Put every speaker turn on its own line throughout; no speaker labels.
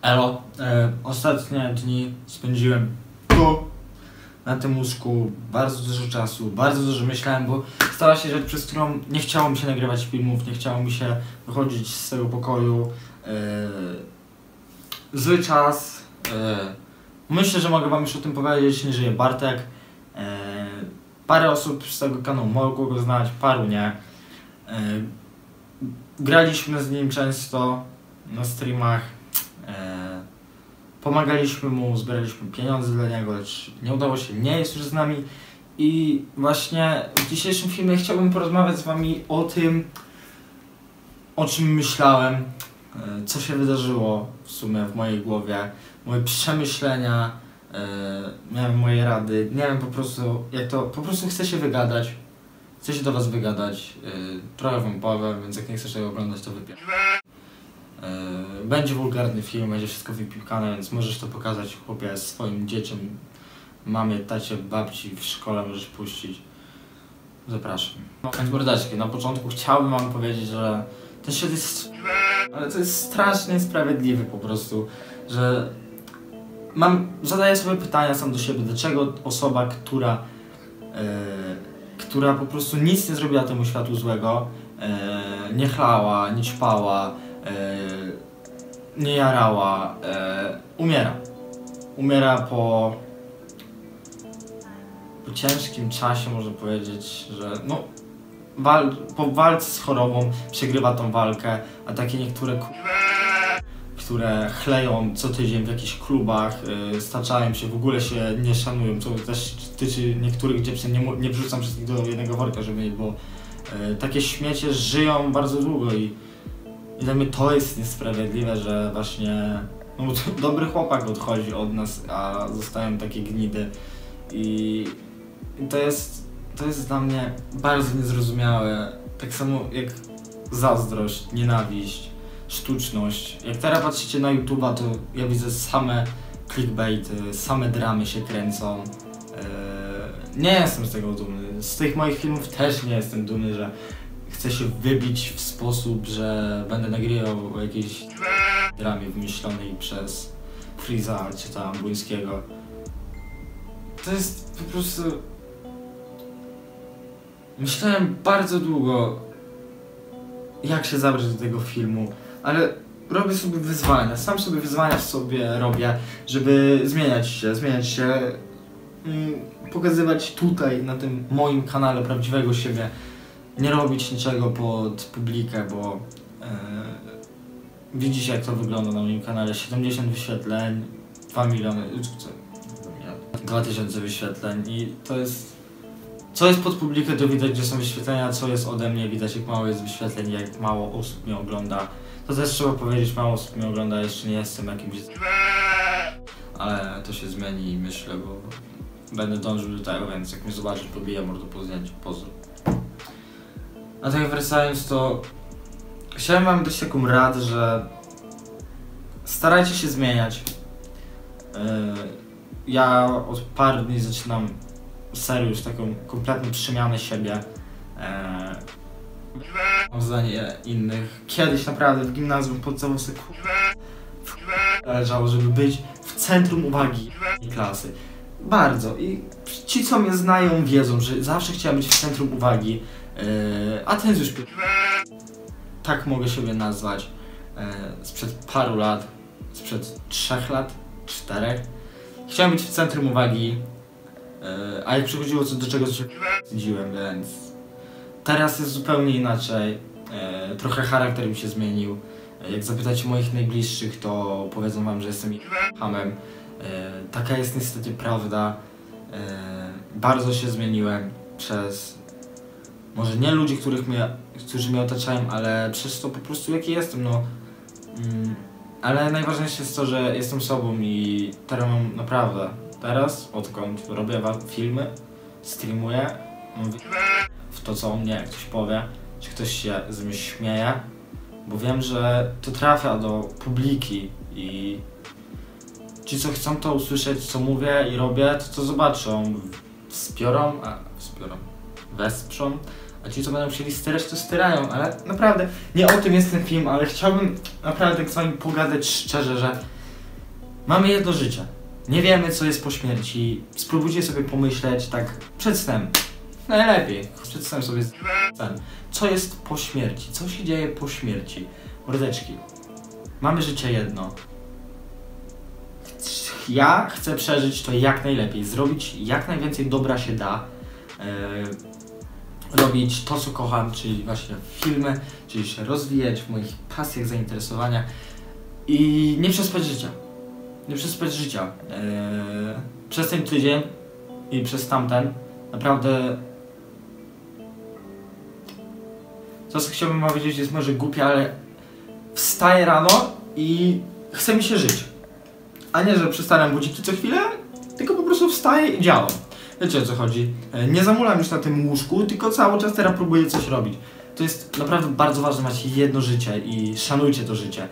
Elo, ostatnie dni spędziłem tu, na tym łóżku, bardzo dużo czasu, bardzo dużo myślałem, bo stała się rzecz, przez którą nie chciało mi się nagrywać filmów, nie chciało mi się wychodzić z tego pokoju. Zły czas. Myślę, że mogę wam już o tym powiedzieć, nie żyje Bartek. Parę osób z tego kanału mogło go znać, paru nie. Graliśmy z nim często na streamach. Pomagaliśmy mu, zbieraliśmy pieniądze dla niego, lecz nie udało się, nie jest już z nami. I właśnie w dzisiejszym filmie chciałbym porozmawiać z wami o tym, o czym myślałem, co się wydarzyło w sumie w mojej głowie, moje przemyślenia, miałem moje rady, nie wiem po prostu jak to, po prostu chcę się wygadać, chcę się do was wygadać, trochę wam powiem, więc jak nie chcesz tego oglądać, to wypier. Będzie wulgarny film, będzie wszystko wypiłkane, więc możesz to pokazać chłopie swoim dzieciom, mamie, tacie, babci w szkole możesz puścić. Zapraszam. Więc mordaczki, na początku chciałbym wam powiedzieć, że ten świat jest... ale to jest strasznie niesprawiedliwy po prostu, że zadaję sobie pytania sam do siebie, dlaczego osoba, która po prostu nic nie zrobiła temu światu złego, nie chlała, nie ćpała, nie jarała, umiera. Umiera po ciężkim czasie, można powiedzieć, że no, po walce z chorobą przegrywa tą walkę, a takie niektóre które chleją co tydzień w jakichś klubach, staczają się, w ogóle się nie szanują, co też tyczy niektórych dziewczyn, nie wrzucam wszystkich do jednego worka, żeby nie było. Takie śmiecie żyją bardzo długo i dla mnie to jest niesprawiedliwe, że właśnie no, dobry chłopak odchodzi od nas, a zostają takie gnidy i to jest dla mnie bardzo niezrozumiałe, tak samo jak zazdrość, nienawiść, sztuczność. Jak teraz patrzycie na YouTube'a, to ja widzę same clickbaity, same dramy się kręcą. Nie jestem z tego dumny, z tych moich filmów też nie jestem dumny, że chcę się wybić w sposób, że będę nagrywał o jakiejś dramie wymyślonej przez Freeza czy tam Błyńskiego. To jest po prostu... Myślałem bardzo długo, jak się zabrać do tego filmu, ale robię sobie wyzwania, sam sobie wyzwania robię, żeby zmieniać się, pokazywać tutaj, na tym moim kanale prawdziwego siebie, nie robić niczego pod publikę, bo widzicie jak to wygląda na moim kanale, 70 wyświetleń, 2 miliony, 2000 wyświetleń i to jest... Co jest pod publikę, to widać, gdzie są wyświetlenia, co jest ode mnie, widać jak mało jest wyświetleń, jak mało osób mnie ogląda. To też trzeba powiedzieć, mało osób mnie ogląda, jeszcze nie jestem jakimś... Ale to się zmieni, myślę, bo będę dążył do tego, więc jak mnie zobaczysz, pobiję mordo po zdjęciu, pozdro. A tak wracając, to chciałem wam dać taką radę, że starajcie się zmieniać. Ja od paru dni zaczynam serio już taką kompletną przemianę siebie. Mam zdanie innych. Kiedyś naprawdę w gimnazjum podstawowce leżało, żeby być w centrum uwagi klasy. Bardzo. I ci, co mnie znają, wiedzą, że zawsze chciałem być w centrum uwagi. A ten już tak mogę siebie nazwać. Sprzed paru lat, sprzed 3 lat, 4. Chciałem być w centrum uwagi. A jak przychodziło do czego się wstydziłem, więc teraz jest zupełnie inaczej. Trochę charakter mi się zmienił. Jak zapytacie moich najbliższych, to powiedzą wam, że jestem hamem. Taka jest niestety prawda. Bardzo się zmieniłem przez może nie ludzi, którzy mnie otaczają, ale przez to po prostu jaki jestem, no. Ale najważniejsze jest to, że jestem sobą i teraz mam naprawdę. Teraz, odkąd robię filmy, streamuję, w to co o mnie jak ktoś powie, czy ktoś się ze mnie śmieje, bo wiem, że to trafia do publiki i ci co chcą to usłyszeć, co mówię i robię, to zobaczą, wesprzą, a ci co będą chcieli styrać, to styrają, ale naprawdę nie o tym jest ten film, ale chciałbym naprawdę z wami pogadać szczerze, że
Mamy jedno życie. Nie wiemy, co jest po śmierci. Spróbujcie sobie pomyśleć tak przed snem. Najlepiej. Przed snem sobie ten. Co jest po śmierci? Co się dzieje po śmierci? Mordeczki. Mamy życie jedno. Ja chcę przeżyć to jak najlepiej. Zrobić jak najwięcej dobra się da. Robić to, co kocham, czyli właśnie filmy, czyli się rozwijać w moich pasjach, zainteresowaniach i nie przespać życia. Nie przespać życia. Przez ten tydzień i przez tamten naprawdę to, co chciałbym powiedzieć, jest może głupie, ale wstaję rano i chce mi się żyć. A nie, że przestawiam budziki co chwilę, tylko po prostu wstaję i działam. Wiecie, o co chodzi? Nie zamulam już na tym łóżku, tylko cały czas teraz próbuję coś robić. To jest naprawdę bardzo ważne, macie jedno życie i szanujcie to życie.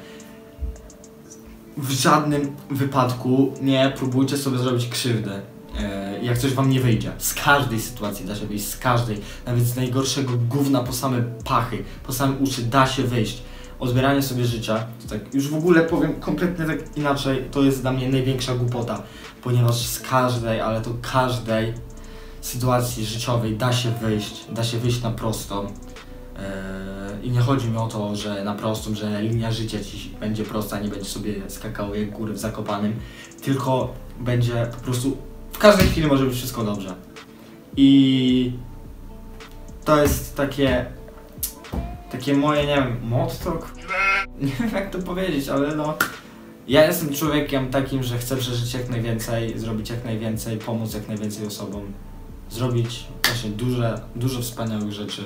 W żadnym wypadku nie próbujcie sobie zrobić krzywdy, jak coś wam nie wyjdzie. Z każdej sytuacji da się wyjść, z każdej. Nawet z najgorszego gówna po same pachy, po same uszy da się wyjść. Odbieranie sobie życia, to tak już w ogóle powiem kompletnie tak inaczej, to jest dla mnie największa głupota. Ponieważ z każdej, ale to każdej sytuacji życiowej da się wyjść na prostą. I nie chodzi mi o to, że na prostą, że linia życia ci będzie prosta, nie będzie sobie skakało jak góry w Zakopanym, tylko będzie po prostu, w każdej chwili może być wszystko dobrze. I to jest takie moje, nie wiem, motto? Nie wiem jak to powiedzieć, ale no, ja jestem człowiekiem takim, że chcę przeżyć jak najwięcej, zrobić jak najwięcej, pomóc jak najwięcej osobom, zrobić właśnie dużo wspaniałych rzeczy.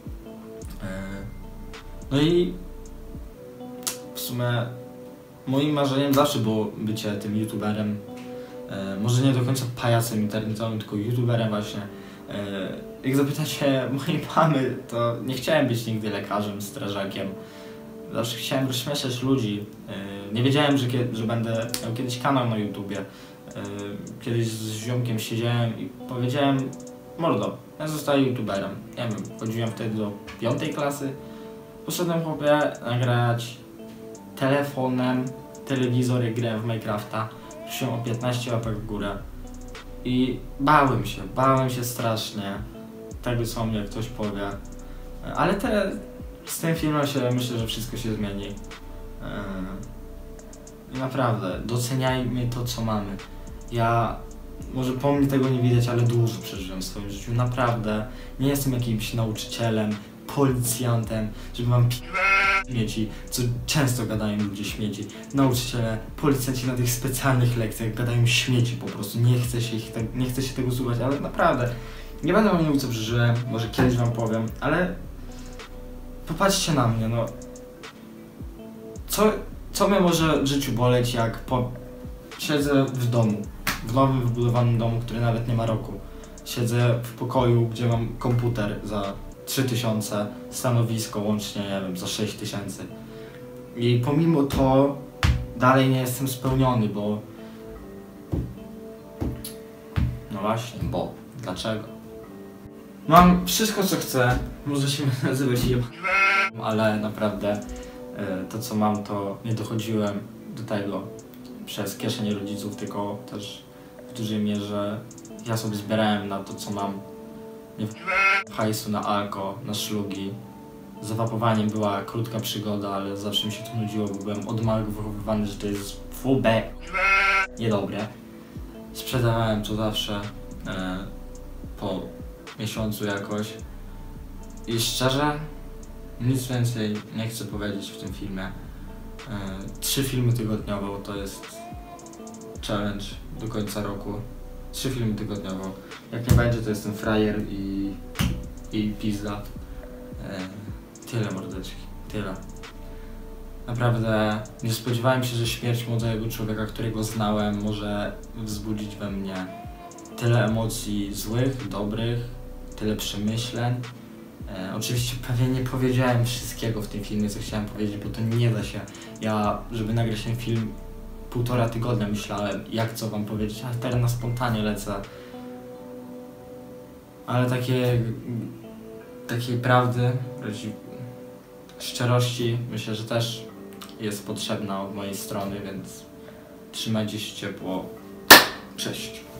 No i w sumie moim marzeniem zawsze było bycie tym youtuberem, może nie do końca pajacem internetowym, tylko youtuberem właśnie. Jak zapytacie mojej mamy, to nie chciałem być nigdy lekarzem, strażakiem. Zawsze chciałem rozśmieszać ludzi. Nie wiedziałem, że będę miał kiedyś kanał na YouTubie. Kiedyś z ziomkiem siedziałem i powiedziałem: mordo, ja zostaję youtuberem. Nie wiem, chodziłem wtedy do 5. klasy. Poszedłem chłopie nagrać telefonem, telewizor, jak grałem w Minecrafta. Prosiłem o 15 łapek w górę. I bałem się strasznie tego, co mnie ktoś powie. Ale teraz z tym filmem myślę, że wszystko się zmieni. I naprawdę, doceniajmy to, co mamy. Ja, może po mnie tego nie widać, ale dużo przeżyłem w swoim życiu. Naprawdę, nie jestem jakimś nauczycielem, policjantem, żeby mam śmieci, co często gadają ludzie śmieci. Nauczyciele, policjanci na tych specjalnych lekcjach gadają śmieci po prostu. Nie chce się tego słuchać, ale naprawdę, nie będę wam mówił, co przeżyłem, może kiedyś wam powiem, ale popatrzcie na mnie, no. Co mnie może w życiu boleć, jak siedzę w domu, w nowym wybudowanym domu, który nawet nie ma roku. Siedzę w pokoju, gdzie mam komputer za 3000, stanowisko łącznie, nie wiem, za 6000. I pomimo to dalej nie jestem spełniony, bo... No właśnie, bo... Dlaczego? Mam wszystko, co chcę, może się nazywać ale naprawdę to, co mam, to nie dochodziłem do tego przez kieszenie rodziców, tylko też w dużej mierze ja sobie zbierałem na to, co mam. Nie hajsu na alko, na szlugi. Z wapowaniem była krótka przygoda, ale zawsze mi się to nudziło, bo byłem od małego wychowywany, że to jest niedobre. Sprzedawałem to zawsze po miesiącu jakoś. I szczerze, nic więcej nie chcę powiedzieć w tym filmie. 3 filmy tygodniowo to jest challenge do końca roku. 3 filmy tygodniowo. Jak nie będzie, to jestem frajer i pizda. Tyle, mordeczki. Tyle. Naprawdę nie spodziewałem się, że śmierć młodego człowieka, którego znałem, może wzbudzić we mnie tyle emocji złych, dobrych, tyle przemyśleń. Oczywiście pewnie nie powiedziałem wszystkiego w tym filmie, co chciałem powiedzieć, bo to nie da się. Ja, żeby nagrać ten film, 1,5 tygodnia myślałem, jak co wam powiedzieć, a teraz na spontanie lecę. Ale takiej prawdy, szczerości myślę, że też jest potrzebna od mojej strony, więc
Trzymajcie się ciepło. Cześć.